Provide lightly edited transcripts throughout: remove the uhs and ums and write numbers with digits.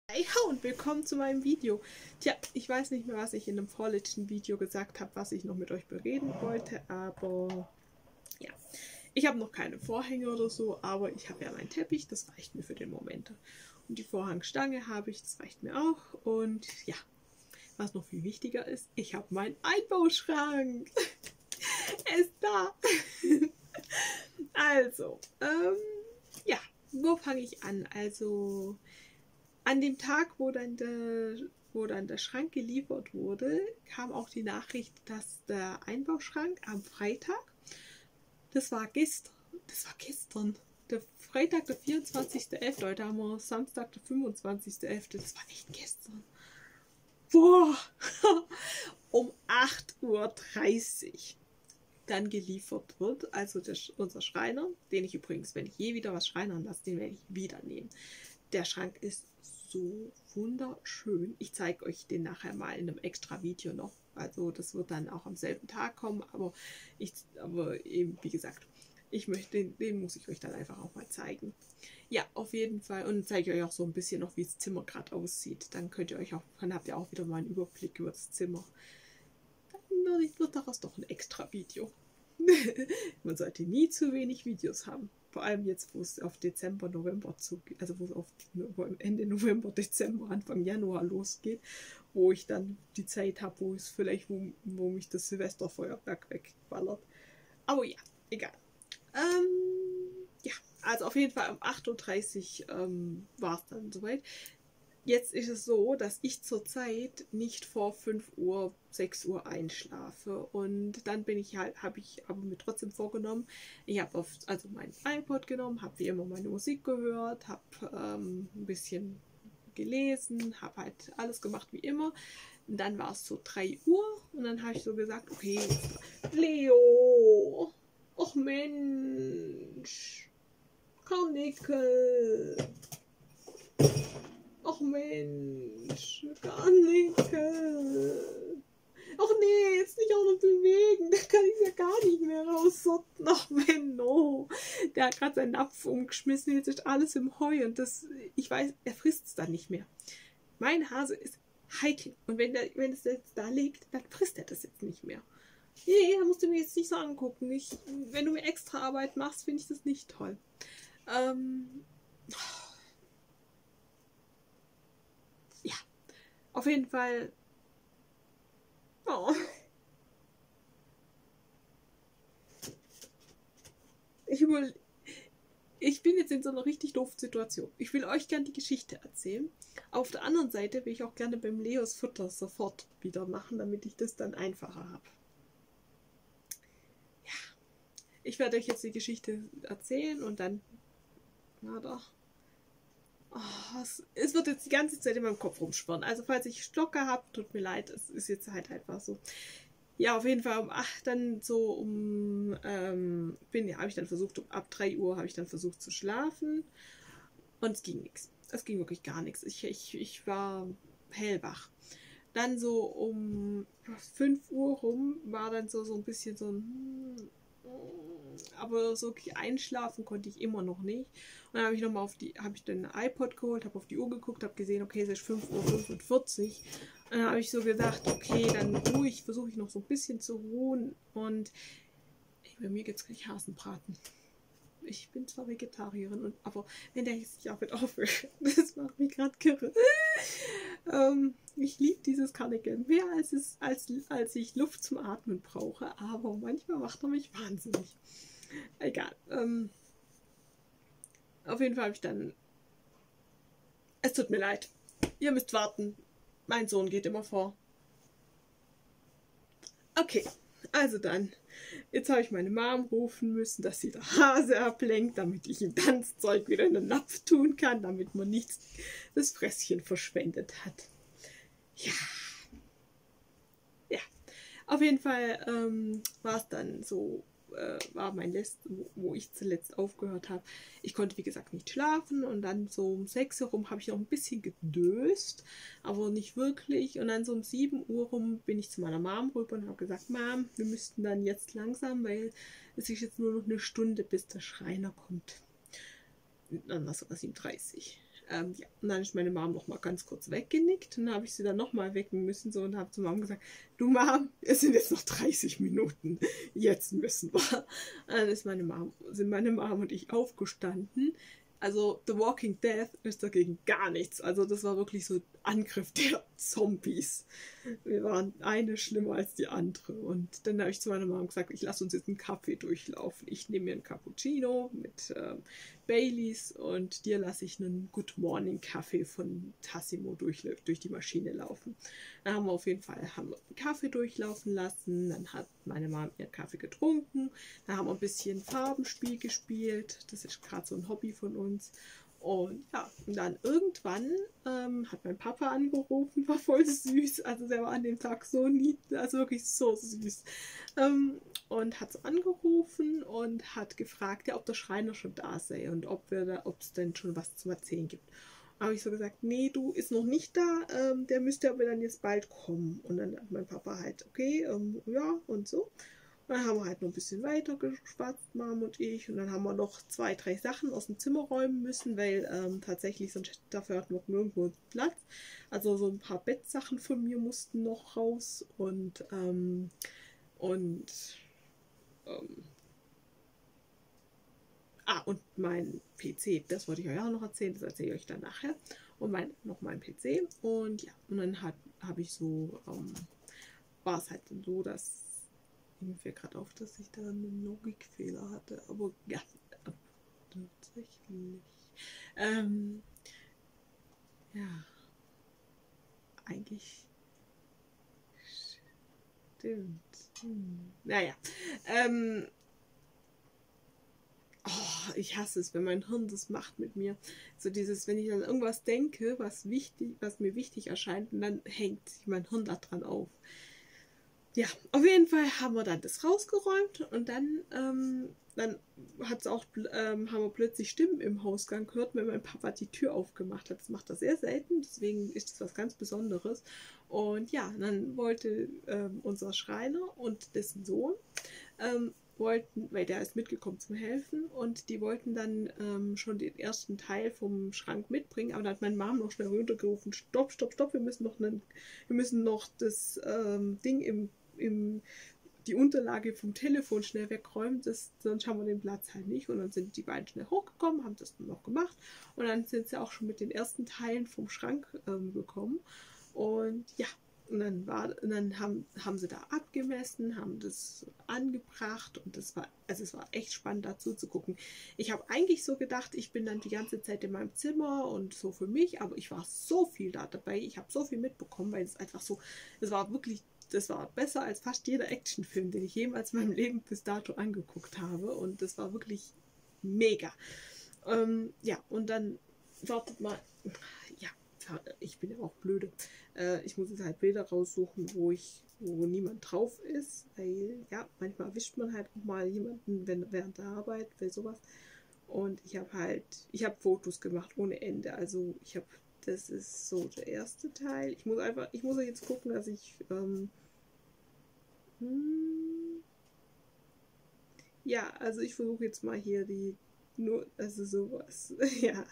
Hey und willkommen zu meinem Video. Tja, ich weiß nicht mehr, was ich in dem vorletzten Video gesagt habe, was ich noch mit euch bereden wollte, aber ja, ich habe noch keine Vorhänge oder so, aber ich habe ja meinen Teppich, das reicht mir für den Moment. Und die Vorhangstange habe ich, das reicht mir auch. Und ja, was noch viel wichtiger ist, ich habe meinen Einbauschrank. Er ist da. Also, ja, wo fange ich an? Also, an dem Tag, wo dann der Schrank geliefert wurde, kam auch die Nachricht, dass der Einbauschrank am Freitag, das war gestern, der Freitag, der 24.11., heute haben wir Samstag, der 25.11., das war echt gestern. Boah, um 8:30 Uhr dann geliefert wird. Also unser Schreiner, den ich übrigens, wenn ich je wieder was schreinern lasse, den werde ich wieder nehmen. Der Schrank ist so wunderschön. Ich zeige euch den nachher mal in einem extra Video noch. Also das wird dann auch am selben Tag kommen, aber eben, wie gesagt, den muss ich euch dann einfach auch mal zeigen. Ja, auf jeden Fall. Und zeige euch auch so ein bisschen noch, wie das Zimmer gerade aussieht. Dann habt ihr auch wieder mal einen Überblick über das Zimmer. Dann wird daraus doch ein extra Video. Man sollte nie zu wenig Videos haben. Vor allem jetzt, wo es auf Dezember, November zugeht, also wo es auf Ende November, Dezember, Anfang Januar losgeht, wo ich dann die Zeit habe, wo mich das Silvesterfeuerwerk wegballert. Aber ja, egal. Ja, also auf jeden Fall um 8:30 Uhr war es dann soweit. Jetzt ist es so, dass ich zurzeit nicht vor 5 Uhr, 6 Uhr einschlafe. Und dann habe ich aber mir trotzdem vorgenommen, ich habe also mein iPod genommen, habe wie immer meine Musik gehört, habe ein bisschen gelesen, habe halt alles gemacht wie immer. Und dann war es so 3 Uhr und dann habe ich so gesagt, okay, Leo, och Mensch, Karnickel. Och Mensch, Karnickel. Och nee, jetzt nicht auch noch bewegen. Da kann ich ja gar nicht mehr raussorten. Och Menno. Der hat gerade seinen Napf umgeschmissen. Jetzt ist alles im Heu. Und ich weiß, er frisst es dann nicht mehr. Mein Hase ist heikel. Und wenn es jetzt da liegt, dann frisst er das jetzt nicht mehr. Nee, da musst du mir jetzt nicht so angucken. Wenn du mir extra Arbeit machst, finde ich das nicht toll. Auf jeden Fall. Oh. Ich bin jetzt in so einer richtig doofen Situation. Ich will euch gerne die Geschichte erzählen. Auf der anderen Seite will ich auch gerne beim Leos Futter sofort wieder machen, damit ich das dann einfacher habe. Ja. Ich werde euch jetzt die Geschichte erzählen und dann. Na doch. Oh, es wird jetzt die ganze Zeit in meinem Kopf rumschwirren. Also falls ich Stocker habe, tut mir leid, es ist jetzt halt einfach so. Ja, auf jeden Fall um 8 dann so habe ich dann versucht, ab 3 Uhr habe ich dann versucht zu schlafen und es ging nichts. Es ging wirklich gar nichts. Ich war hellwach. Dann so um 5 Uhr rum war dann so ein bisschen so ein aber so einschlafen konnte ich immer noch nicht. Und dann habe ich nochmal habe ich den iPod geholt, habe auf die Uhr geguckt, habe gesehen, okay, es ist 5:45 Uhr. Und dann habe ich so gedacht, okay, dann versuche ich noch so ein bisschen zu ruhen. Und bei mir gibt es gleich Hasenbraten. Ich bin zwar Vegetarierin, aber wenn der jetzt nicht auch mit aufhört, das macht mich gerade kirre. Ich liebe dieses Karnickel mehr als ich Luft zum Atmen brauche, aber manchmal macht er mich wahnsinnig. Egal. Auf jeden Fall habe ich dann. Es tut mir leid. Ihr müsst warten. Mein Sohn geht immer vor. Okay, also dann. Jetzt habe ich meine Mom rufen müssen, dass sie der Hase ablenkt, damit ich ihm dann das Zeug wieder in den Napf tun kann, damit man nicht das Fresschen verschwendet hat. Ja. Ja. Auf jeden Fall war es dann so, war wo ich zuletzt aufgehört habe. Ich konnte, wie gesagt, nicht schlafen und dann so um 6 Uhr rum habe ich noch ein bisschen gedöst, aber nicht wirklich. Und dann so um 7 Uhr rum bin ich zu meiner Mom rüber und habe gesagt, Mom, wir müssten dann jetzt langsam, weil es ist jetzt nur noch eine Stunde, bis der Schreiner kommt. Und dann war es sogar 7:30 Uhr. Ja, und dann ist meine Mom noch mal ganz kurz weggenickt und dann habe ich sie dann noch mal wecken müssen so, und habe zu Mom gesagt, du Mom, es sind jetzt noch 30 Minuten, jetzt müssen wir. Und dann sind meine Mom und ich aufgestanden. Also The Walking Dead ist dagegen gar nichts. Also das war wirklich so ein Angriff der Zombies. Wir waren eine schlimmer als die andere. Und dann habe ich zu meiner Mom gesagt, ich lasse uns jetzt einen Kaffee durchlaufen. Ich nehme mir einen Cappuccino mit Baileys und dir lasse ich einen Good Morning Kaffee von Tassimo durch die Maschine laufen. Dann haben wir auf jeden Fall einen Kaffee durchlaufen lassen. Dann hat meine Mom ihren Kaffee getrunken. Dann haben wir ein bisschen Farbenspiel gespielt. Das ist gerade so ein Hobby von uns. Und ja, und dann irgendwann hat mein Papa angerufen, war voll süß. Also der war an dem Tag so niedlich, also wirklich so süß. Und hat so angerufen und hat gefragt, ja, ob der Schreiner schon da sei und ob es denn schon was zu erzählen gibt. Habe ich so gesagt, nee, du ist noch nicht da, der müsste aber dann jetzt bald kommen. Und dann hat mein Papa halt, okay, ja, und so. Und dann haben wir halt noch ein bisschen weiter geschwatzt, Mom und ich. Und dann haben wir noch 2, 3 Sachen aus dem Zimmer räumen müssen, weil tatsächlich sonst dafür hatten wir nirgendwo Platz. Also so ein paar Bettsachen von mir mussten noch raus und ähm, und mein PC, das wollte ich euch auch noch erzählen, das erzähle ich euch dann nachher. Und noch mein PC. Und ja, und dann habe ich so, war es halt so, dass mir fällt gerade auf, dass ich da einen Logikfehler hatte. Aber ja, tatsächlich. Ja, eigentlich stimmt. Naja. Ich hasse es, wenn mein Hirn das macht mit mir. So dieses, wenn ich an irgendwas denke, was mir wichtig erscheint, und dann hängt sich mein Hirn da dran auf. Ja, auf jeden Fall haben wir dann das rausgeräumt und dann hat's auch, haben wir plötzlich Stimmen im Hausgang gehört, wenn mein Papa die Tür aufgemacht hat. Das macht er sehr selten, deswegen ist das was ganz Besonderes. Und ja, dann wollte unser Schreiner und dessen Sohn weil der ist mitgekommen zum Helfen und die wollten dann schon den ersten Teil vom Schrank mitbringen, aber dann hat meine Mom noch schnell runtergerufen, stopp, stopp, stopp, wir müssen noch das Ding die Unterlage vom Telefon schnell wegräumen, sonst haben wir den Platz halt nicht. Und dann sind die beiden schnell hochgekommen, haben das dann noch gemacht und dann sind sie auch schon mit den ersten Teilen vom Schrank gekommen. Und ja, und dann haben sie da abgemessen, haben das angebracht und es war echt spannend dazu zu gucken. Ich habe eigentlich so gedacht, ich bin dann die ganze Zeit in meinem Zimmer und so für mich, aber ich war so viel da dabei, ich habe so viel mitbekommen, weil es einfach so, das war besser als fast jeder Actionfilm, den ich jemals in meinem Leben bis dato angeguckt habe und das war wirklich mega. Ja, und dann wartet mal, ja, ich bin ja auch blöde. Ich muss jetzt halt Bilder raussuchen, wo niemand drauf ist, weil ja, manchmal erwischt man halt auch mal jemanden während der Arbeit, bei sowas. Und ich habe Fotos gemacht ohne Ende. Also das ist so der erste Teil. Ich muss jetzt gucken, dass ich ja, also ich versuche jetzt mal hier also sowas. Ja.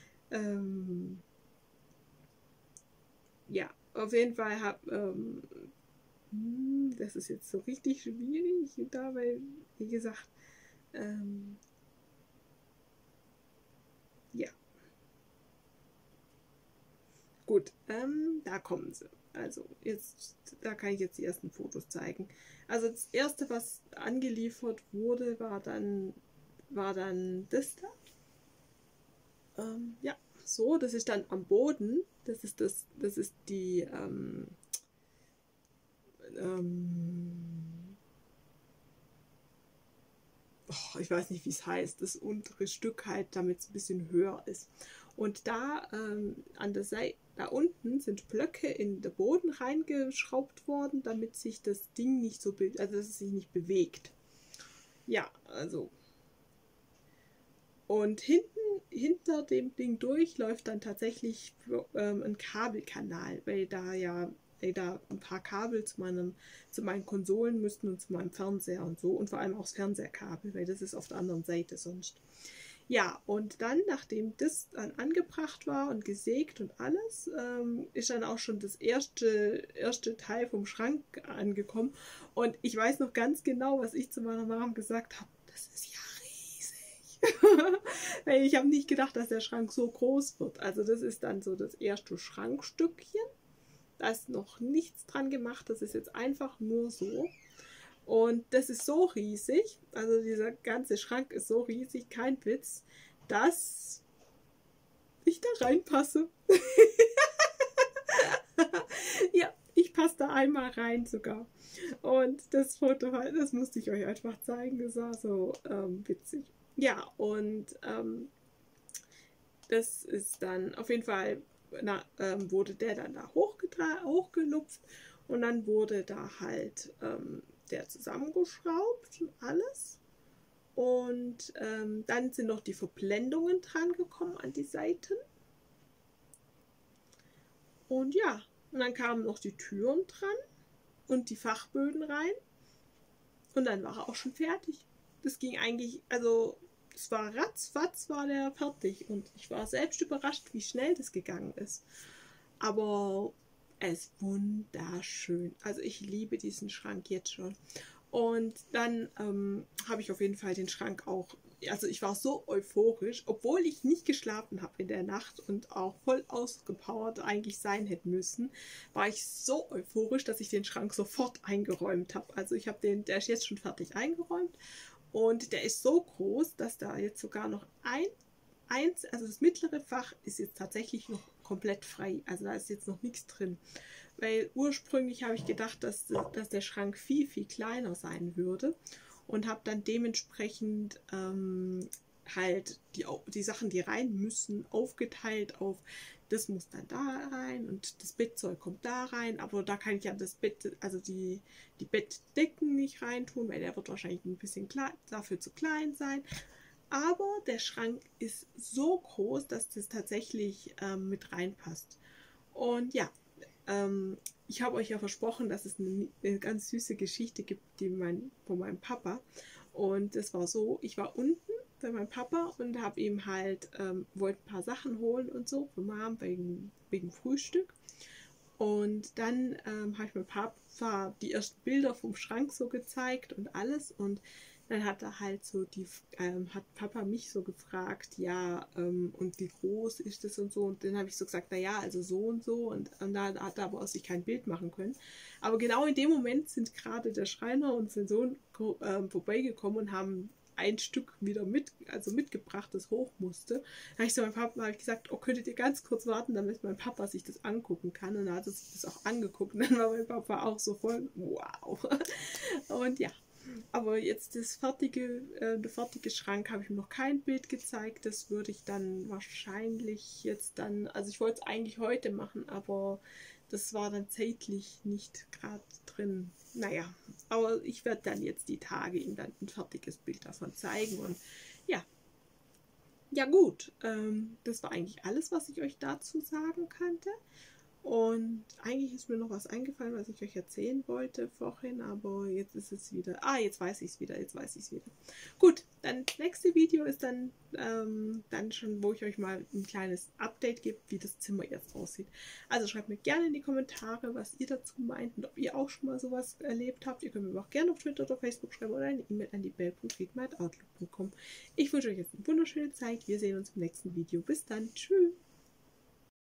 Ja, auf jeden Fall das ist jetzt so richtig schwierig da, weil, wie gesagt, ja. Gut, da kommen sie. Also da kann ich jetzt die ersten Fotos zeigen. Also das erste, was angeliefert wurde, war dann das da. Ja, so, das ist dann am Boden. Das ist die ich weiß nicht, wie es heißt, das untere Stück halt, damit es ein bisschen höher ist. Und da an der Seite, da unten sind Blöcke in den Boden reingeschraubt worden, damit sich das Ding nicht so, also dass es sich nicht bewegt. Ja, also. Und hinter dem Ding durch läuft dann tatsächlich ein Kabelkanal, weil da ein paar Kabel zu meinen Konsolen müssten und zu meinem Fernseher und so und vor allem auch das Fernseherkabel, weil das ist auf der anderen Seite sonst. Ja, und dann, nachdem das dann angebracht war und gesägt und alles, ist dann auch schon das erste Teil vom Schrank angekommen. Und ich weiß noch ganz genau, was ich zu meiner Mom gesagt habe. Das ist ja riesig. Weil ich habe nicht gedacht, dass der Schrank so groß wird. Also das ist dann so das erste Schrankstückchen. Da ist noch nichts dran gemacht. Das ist jetzt einfach nur so. Und das ist so riesig, also dieser ganze Schrank ist so riesig, kein Witz, dass ich da reinpasse. Ja, ich passe da einmal rein sogar. Und das Foto, das musste ich euch einfach zeigen, das war so witzig. Ja, und das ist dann auf jeden Fall, wurde der dann da hochgelupft und dann wurde da halt der zusammengeschraubt und alles. Und dann sind noch die Verblendungen dran gekommen an die Seiten. Und ja, und dann kamen noch die Türen dran und die Fachböden rein. Und dann war er auch schon fertig. Das ging eigentlich, also es war ratzfatz, war der fertig. Und ich war selbst überrascht, wie schnell das gegangen ist. Aber er ist wunderschön. Also ich liebe diesen Schrank jetzt schon. Und dann habe ich auf jeden Fall den Schrank auch, also ich war so euphorisch, obwohl ich nicht geschlafen habe in der Nacht und auch voll ausgepowert eigentlich sein hätte müssen, war ich so euphorisch, dass ich den Schrank sofort eingeräumt habe. Also ich habe den, der ist jetzt schon fertig eingeräumt und der ist so groß, dass da jetzt sogar noch also das mittlere Fach ist jetzt tatsächlich noch komplett frei. Also da ist jetzt noch nichts drin. Weil ursprünglich habe ich gedacht, dass der Schrank viel, viel kleiner sein würde und habe dann dementsprechend halt die Sachen, die rein müssen, aufgeteilt auf, das muss dann da rein und das Bettzeug kommt da rein, aber da kann ich ja das Bett, also die Bettdecken nicht reintun, weil der wird wahrscheinlich ein bisschen dafür zu klein sein. Aber der Schrank ist so groß, dass das tatsächlich mit reinpasst. Und ja, ich habe euch ja versprochen, dass es eine ganz süße Geschichte gibt, von meinem Papa. Und das war so, ich war unten bei meinem Papa und habe ihm halt, wollte ein paar Sachen holen und so für Mom wegen Frühstück. Und dann habe ich meinem Papa die ersten Bilder vom Schrank so gezeigt und alles. Und dann hat er halt so hat Papa mich so gefragt, ja, und wie groß ist das und so. Und dann habe ich so gesagt, naja, also so und so. Und da hat er aber aus sich kein Bild machen können. Aber genau in dem Moment sind gerade der Schreiner und sein Sohn vorbeigekommen und haben ein Stück wieder mitgebracht, das hoch musste. Da habe ich so meinem Papa hab ich gesagt, oh, könntet ihr ganz kurz warten, damit mein Papa sich das angucken kann. Und dann hat er sich das auch angeguckt. Und dann war mein Papa auch so voll, wow. Und ja. Aber jetzt der fertige Schrank habe ich mir noch kein Bild gezeigt. Das würde ich dann wahrscheinlich jetzt dann, also ich wollte es eigentlich heute machen, aber das war dann zeitlich nicht gerade drin. Naja, aber ich werde dann jetzt die Tage ihm dann ein fertiges Bild davon zeigen. Und ja, ja gut, das war eigentlich alles, was ich euch dazu sagen kannte. Und eigentlich ist mir noch was eingefallen, was ich euch erzählen wollte vorhin, aber jetzt ist es wieder. Ah, jetzt weiß ich es wieder, Gut, dann das nächste Video ist dann schon, wo ich euch mal ein kleines Update gebe, wie das Zimmer jetzt aussieht. Also schreibt mir gerne in die Kommentare, was ihr dazu meint und ob ihr auch schon mal sowas erlebt habt. Ihr könnt mir auch gerne auf Twitter oder Facebook schreiben oder eine E-Mail an die bell.friedmeit@outlook.com. Ich wünsche euch jetzt eine wunderschöne Zeit. Wir sehen uns im nächsten Video. Bis dann. Tschüss.